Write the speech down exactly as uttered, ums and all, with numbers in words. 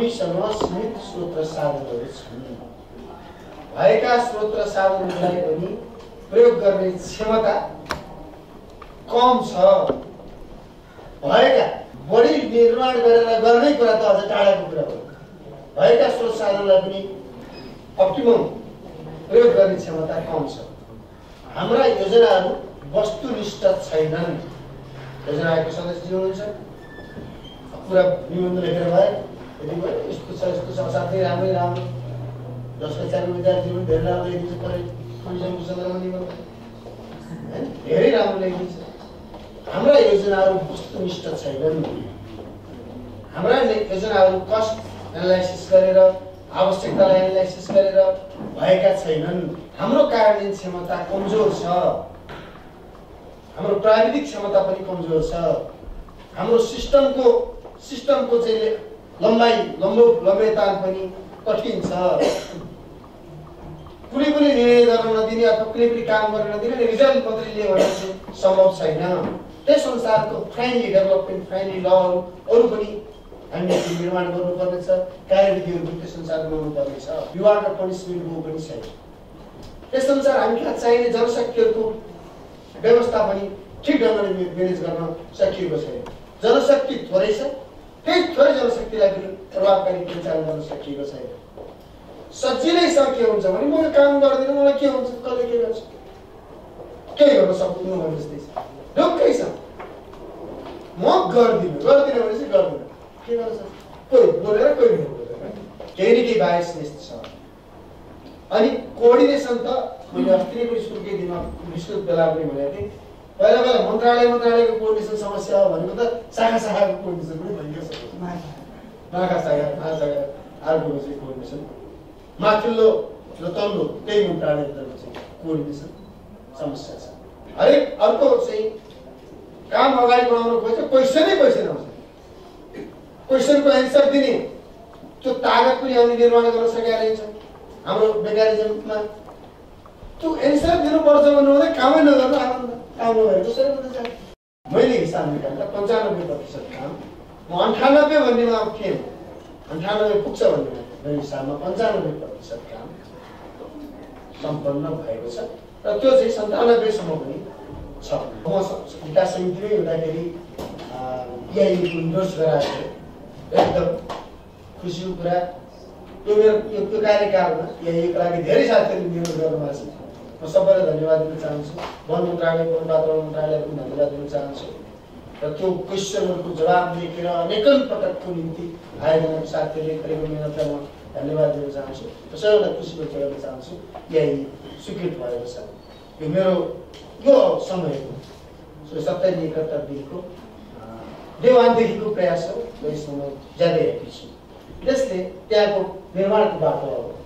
हामीसँग सीमित स्रोत र साधनहरू छन्। भएका स्रोत र साधनहरूलाई पनि प्रयोग गर्ने क्षमता कम छ। भएका बढी निर्माण गरेर गर्नै कुरा त अझ टाढाको कुरा हो। भएका स्रोत साधनलाई पनि अप्टिमम प्रयोग गर्ने क्षमता कम छ। हाम्रा योजनाहरू वस्तुनिष्ठ छैनन्। योजना आएको सदस्य हुनुहुन्छ, पुरा निबन्ध लेखेर भए यति भयो, यस्तो छ यस्तो छ, साथै राम्रै राम्रो दस कक्षाको विद्यार्थीहरू पनि धेरै राम्रो लेखिदिन्छ। परे कन्डिसनको सन्दर्भमा निबन्ध धेरै राम्रो लेखिदिन्छ। हाम्रा योजनाहरू वस्तुनिष्ठ छैनन्। हाम्रा योजनाहरू कस्ट एनालाइसिस गरेर आवश्यकतालाई एनालाइसिस गरेर भएका छैनन्। हाम्रो कार्यान्वयन क्षमता कमजोर छ। हाम्रो प्राविधिक क्षमता पनि कमजोर छ। हाम्रो सिस्टमको सिस्टमको चाहिँ लम्बाइ लम्बो लम्बेतान पनि कठिन छ। कुनै पनि निर्णय गर्न नदिने अथवा कुनै पनि काम गर्न नदिने रिजल्ट मात्रै लियो भने चाहिँ सम्भव छैन। त्यस अनुसारको फ्रेन्डली डेभलपमेन्ट फ्रेन्डली लहरू अरू पनि हामीले निर्माण गर्नुपर्नेछ। कार्यविधिहरू पनि त्यस अनुसार बनाउनुपर्नेछ। रिवार्ड र पनिसमेन्टको पनि छैन। त्यस अनुसार हामीलाई चाहिने जनशक्तिहरूको व्यवस्था पनि ठिक ढङ्गले म्यानेज गर्न सकिएको छैन। जनशक्ति थोरै छ, त्यही थोरै जनशक्तिलाई पनि प्रभावकारी सञ्चालन गर्न सकिएको छैन। सजिलैसँग के हुन्छ भने म काम गर्दिनँ, मलाई के हुन्छ, कसले के गर्छ, केही गर्न सक्दिनँ भने जस्तै छ। ढुक्कै छ, म गर्दिनँ गर्दिनँ भने चाहिँ गर्दिनँ, के गर्न सक्छ, कोही बोलेर कोही बोल्दैन, केही न केही बायसनेस छ। अनि कोअर्डिनेसन त मैले अस्ति नै स्कुलकै दिनमा विस्तृत बेला पनि भनेको थिएँ। पहिला पहिला मन्त्रालय मन्त्रालयको कोअर्डिनेसन समस्या हो भनेको त शाखा शाखाको कोअर्डिनेसन पनि भइसक्यो। शाखा शाखा महाशाखा अर्को चाहिँ कोअर्डिनेसन, माथिल्लो र तल्लो त्यही मन्त्रालयभित्रको चाहिँ कोअर्डिनेसन समस्या छ। हरेक अर्को चाहिँ काम अगाडि बढाउनु खोज्छ, क्वेसनै क्वेसन आउँछ, क्वेसनको एन्सर दिने त्यो तागत पनि हामीले निर्माण गर्न सकेका रहेछ हाम्रो मेकानिजममा। त्यो एन्सर दिनुपर्छ भन्नुहुँदै कामै नगर्नु आनन्द काम नगरेको कसरी हुन्छ। मैले हिसाब निकाल्दा पन्चानब्बे प्रतिशत काम म अन्ठानब्बे भन्नेमा थिएँ, अन्ठानब्बे पुग्छ भन्ने मेरो हिसाबमा पन्चानब्बे प्रतिशत काम सम्पन्न भएको छ र त्यो चाहिँ सन्तानब्बेसम्म पनि छ। म विकास समितिमै हुँदाखेरि यहीँको इन्डोर्स गराएको एकदम खुसीको कुरा। यो मेरो यो कार्यकालमा यहीँको लागि धेरै साथीहरूले निर्णय गर्नुभएको छ। म सबैलाई धन्यवाद दिन चाहन्छु। वन मन्त्रालय, वन वातावरण मन्त्रालयलाई पनि धन्यवाद दिन चाहन्छु। र त्यो क्वेसनहरूको जवाब लेखेर अनेकन पटकको निम्ति आयोजनको साथीहरूले गरेको मेहनतलाई म धन्यवाद दिन चाहन्छु र सबैलाई खुसी व्यक्त गर्न चाहन्छु। यही स्वीकृत भएको छ। यो मेरो यो समयको सत्ताइस एकहत्तर दिनको देवानदेखिको प्रयास हो। यसमा म ज्यादै हेपी छु। त्यसले त्यहाँको निर्माणको बाटो